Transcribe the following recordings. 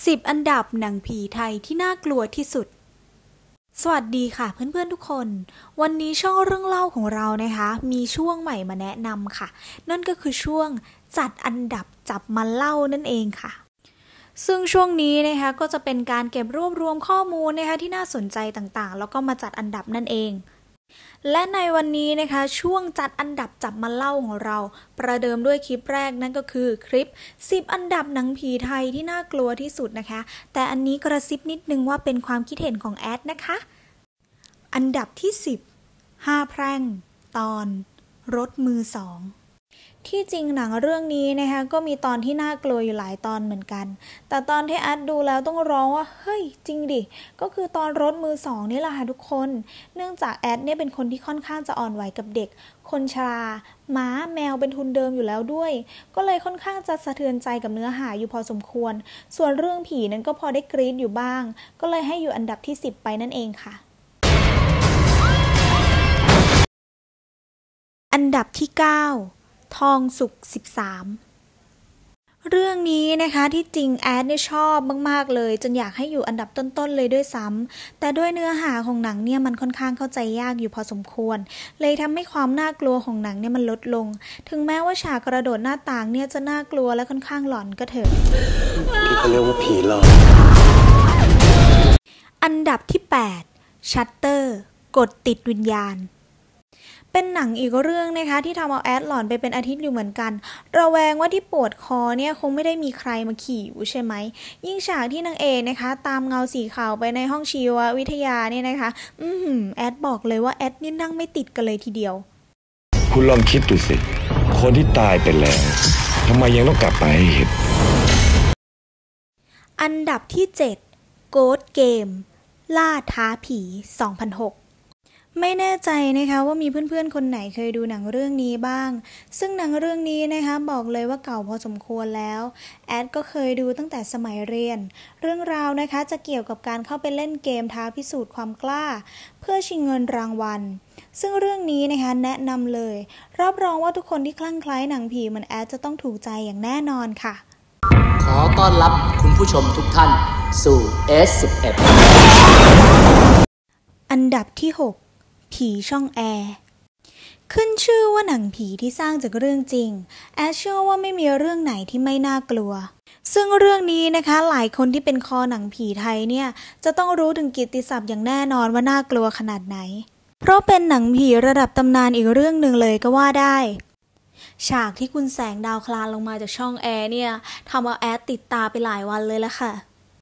10 อันดับหนังผีไทยที่น่ากลัวที่สุดสวัสดีค่ะเพื่อนๆทุกคนวันนี้ช่องเรื่องเล่าของเรานะคะมีช่วงใหม่มาแนะนำค่ะนั่นก็คือช่วงจัดอันดับจับมาเล่านั่นเองค่ะซึ่งช่วงนี้นะคะก็จะเป็นการเก็บรวบรวมข้อมูลนะคะที่น่าสนใจต่างๆแล้วก็มาจัดอันดับนั่นเองและในวันนี้นะคะช่วงจัดอันดับจับมาเล่าของเราประเดิมด้วยคลิปแรกนั่นก็คือคลิป10 อันดับหนังผีไทยที่น่ากลัวที่สุดนะคะแต่อันนี้กระซิบนิดนึงว่าเป็นความคิดเห็นของแอดนะคะอันดับที่10 5 แพร่งตอนรถมือสองที่จริงหนังเรื่องนี้นะคะก็มีตอนที่น่ากลัวอยู่หลายตอนเหมือนกันแต่ตอนที่แอดดูแล้วต้องร้องว่าเฮ้ยจริงดิก็คือตอนรถมือสองนี่แหละค่ะทุกคนเนื่องจากแอดเนี่ยเป็นคนที่ค่อนข้างจะอ่อนไหวกับเด็กคนชราม้าแมวเป็นทุนเดิมอยู่แล้วด้วยก็เลยค่อนข้างจะสะเทือนใจกับเนื้อหาอยู่พอสมควรส่วนเรื่องผีนั้นก็พอได้กรี๊ดอยู่บ้างก็เลยให้อยู่อันดับที่10ไปนั่นเองค่ะอันดับที่9ทองสุก13เรื่องนี้นะคะที่จริงแอดเนี่ยชอบมากๆเลยจนอยากให้อยู่อันดับต้นๆเลยด้วยซ้ำแต่ด้วยเนื้อหาของหนังเนี่ยมันค่อนข้างเข้าใจยากอยู่พอสมควรเลยทำให้ความน่ากลัวของหนังเนี่ยมันลดลงถึงแม้ว่าฉากกระโดดหน้าต่างเนี่ยจะน่ากลัวและค่อนข้างหลอนก็เถอะที่เขาเรียกว่าผีหลอกอันดับที่8ชัตเตอร์กดติดวิญญาณเป็นหนังอีกเรื่องนะคะที่ทำเอาแอดหลอนไปเป็นอาทิตย์อยู่เหมือนกันระแวงว่าที่ปวดคอเนี่ยคงไม่ได้มีใครมาขี่อยู่ใช่ไหมยิ่งฉากที่นางเอกนะคะตามเงาสีขาวไปในห้องชีววิทยาเนี่ยนะคะแอดบอกเลยว่าแอดนี่นั่งไม่ติดกันเลยทีเดียวคุณลองคิดดูสิคนที่ตายไปแล้วทำไมยังต้องกลับไปให้เห็นอันดับที่7 Ghost Game ล่าท้าผี2006ไม่แน่ใจนะคะว่ามีเพื่อนๆคนไหนเคยดูหนังเรื่องนี้บ้างซึ่งหนังเรื่องนี้นะคะบอกเลยว่าเก่าพอสมควรแล้วแอดก็เคยดูตั้งแต่สมัยเรียนเรื่องราวนะคะจะเกี่ยวกับการเข้าไปเล่นเกมท้าพิสูจน์ความกล้าเพื่อชิงเงินรางวัลซึ่งเรื่องนี้นะคะแนะนำเลยรับรองว่าทุกคนที่คลั่งไคล้หนังผีเหมือนแอดจะต้องถูกใจอย่างแน่นอนค่ะขอต้อนรับคุณผู้ชมทุกท่านสู่ S11 อันดับที่6ผีช่องแอร์ขึ้นชื่อว่าหนังผีที่สร้างจากเรื่องจริงแอดเชื่อว่าไม่มีเรื่องไหนที่ไม่น่ากลัวซึ่งเรื่องนี้นะคะหลายคนที่เป็นคอหนังผีไทยเนี่ยจะต้องรู้ถึงกิตติศัพท์อย่างแน่นอนว่าน่ากลัวขนาดไหนเพราะเป็นหนังผีระดับตำนานอีกเรื่องหนึ่งเลยก็ว่าได้ฉากที่คุณแสงดาวคลานลงมาจากช่องแอร์เนี่ยทำเอาแอดติดตาไปหลายวันเลยละค่ะ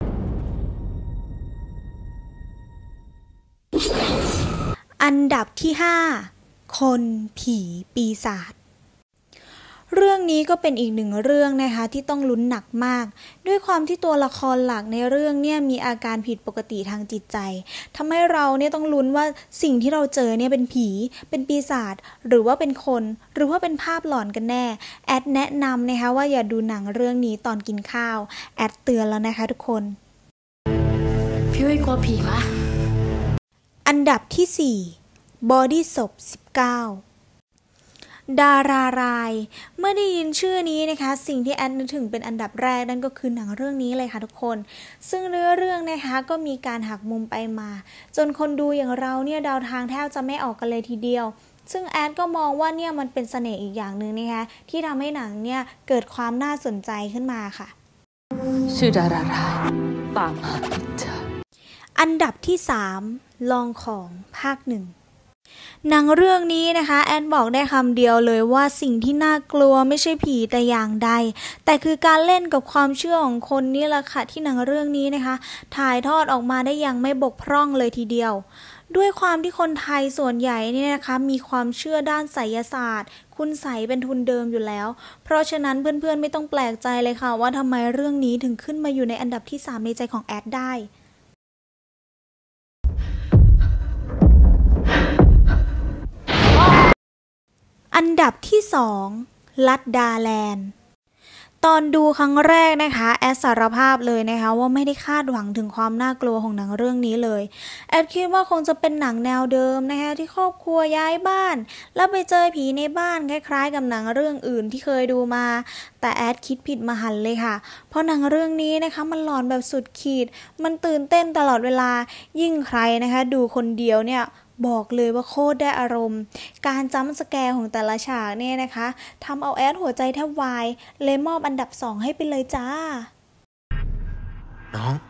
อันดับที่5คนผีปีศาจเรื่องนี้ก็เป็นอีกหนึ่งเรื่องนะคะที่ต้องลุ้นหนักมากด้วยความที่ตัวละครหลักในเรื่องเนี่ยมีอาการผิดปกติทางจิตใจทำให้เราเนี่ยต้องลุ้นว่าสิ่งที่เราเจอเนี่ยเป็นผีเป็นปีศาจหรือว่าเป็นคนหรือว่าเป็นภาพหลอนกันแน่แอดแนะนำนะคะว่าอย่าดูหนังเรื่องนี้ตอนกินข้าวแอดเตือนแล้วนะคะทุกคนพี่ไม่กลัวผีปะอันดับที่4บอดี้ศพ19ดารารายเมื่อได้ยินชื่อนี้นะคะสิ่งที่แอดนึกถึงเป็นอันดับแรกนั่นก็คือหนังเรื่องนี้เลยค่ะทุกคนซึ่งเรื่องนะคะก็มีการหักมุมไปมาจนคนดูอย่างเราเนี่ยเดาทางแทบจะไม่ออกกันเลยทีเดียวซึ่งแอดก็มองว่าเนี่ยมันเป็นเสน่ห์อีกอย่างหนึ่งนะคะที่ทำให้หนังเนี่ยเกิดความน่าสนใจขึ้นมาค่ะชื่อดารารายตามหาเจออันดับที่3ลองของภาค1หนังเรื่องนี้นะคะแอนบอกได้คำเดียวเลยว่าสิ่งที่น่ากลัวไม่ใช่ผีแต่อย่างใดแต่คือการเล่นกับความเชื่อของคนนี่แหละค่ะที่หนังเรื่องนี้นะคะถ่ายทอดออกมาได้อย่างไม่บกพร่องเลยทีเดียวด้วยความที่คนไทยส่วนใหญ่เนี่ยนะคะมีความเชื่อด้านไสยศาสตร์คุณไสยเป็นทุนเดิมอยู่แล้วเพราะฉะนั้นเพื่อนๆไม่ต้องแปลกใจเลยค่ะว่าทำไมเรื่องนี้ถึงขึ้นมาอยู่ในอันดับที่3ในใจของแอดได้อันดับที่2ลัดดาแลนด์ตอนดูครั้งแรกนะคะแอดสารภาพเลยนะคะว่าไม่ได้คาดหวังถึงความน่ากลัวของหนังเรื่องนี้เลยแอดคิดว่าคงจะเป็นหนังแนวเดิมนะคะที่ครอบครัวย้ายบ้านแล้วไปเจอผีในบ้านคล้ายๆกับหนังเรื่องอื่นที่เคยดูมาแต่แอดคิดผิดมหันต์เลยค่ะเพราะหนังเรื่องนี้นะคะมันหลอนแบบสุดขีดมันตื่นเต้นตลอดเวลายิ่งใครนะคะดูคนเดียวเนี่ยบอกเลยว่าโคตรได้อารมณ์การจัมป์สแกร์ของแต่ละฉากเนี่ยนะคะทำเอาแอดหัวใจแทบวายเลยมอบอันดับ2ให้ไปเลยจ้าน้อง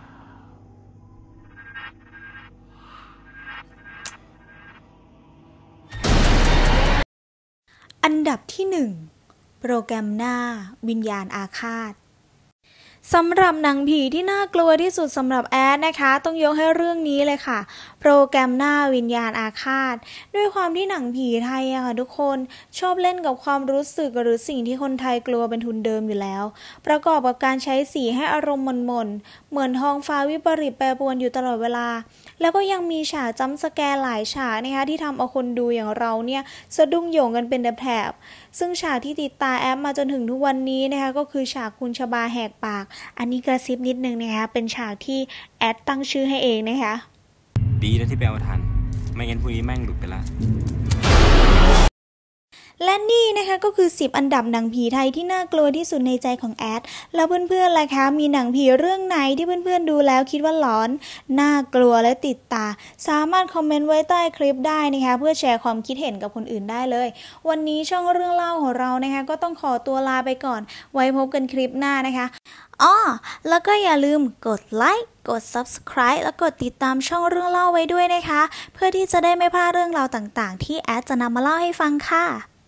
อันดับที่1โปรแกรมหน้าวิญญาณอาฆาตสำหรับหนังผีที่น่ากลัวที่สุดสำหรับแอดนะคะต้องยกให้เรื่องนี้เลยค่ะโปรแกรมหน้าวิญญาณอาฆาตด้วยความที่หนังผีไทยอะค่ะทุกคนชอบเล่นกับความรู้สึกหรือสิ่งที่คนไทยกลัวเป็นทุนเดิมอยู่แล้วประกอบกับการใช้สีให้อารมณ์หม่นๆเหมือนท้องฟ้าวิปริตแปรปรวนอยู่ตลอดเวลาแล้วก็ยังมีฉากจัมป์สแกร์หลายฉากนะคะที่ทำเอาคนดูอย่างเราเนี่ยสะดุ้งโหยงกันเป็นแถบซึ่งฉากที่ติดตาแอปมาจนถึงทุกวันนี้นะคะก็คือฉากคุณชบาแหกปากอันนี้กระซิบนิดนึงนะคะเป็นฉากที่แอดตั้งชื่อให้เองนะคะดีนะที่ไปเอาทันไม่งั้นพรุ่งนี้แม่งหลุดไปละและนี่นะคะก็คือ10อันดับหนังผีไทยที่น่ากลัวที่สุดในใจของแอดแล้วเพื่อนๆล่ะคะมีหนังผีเรื่องไหนที่เพื่อนๆดูแล้วคิดว่าหลอนน่ากลัวและติดตาสามารถคอมเมนต์ไว้ใต้คลิปได้นะคะเพื่อแชร์ความคิดเห็นกับคนอื่นได้เลยวันนี้ช่องเรื่องเล่าของเรานะคะก็ต้องขอตัวลาไปก่อนไว้พบกันคลิปหน้านะคะแล้วก็อย่าลืมกดไลค์กด Subscribe แล้วกดติดตามช่องเรื่องเล่าไว้ด้วยนะคะเพื่อที่จะได้ไม่พลาดเรื่องราวต่างๆที่แอดจะนำมาเล่าให้ฟังค่ะ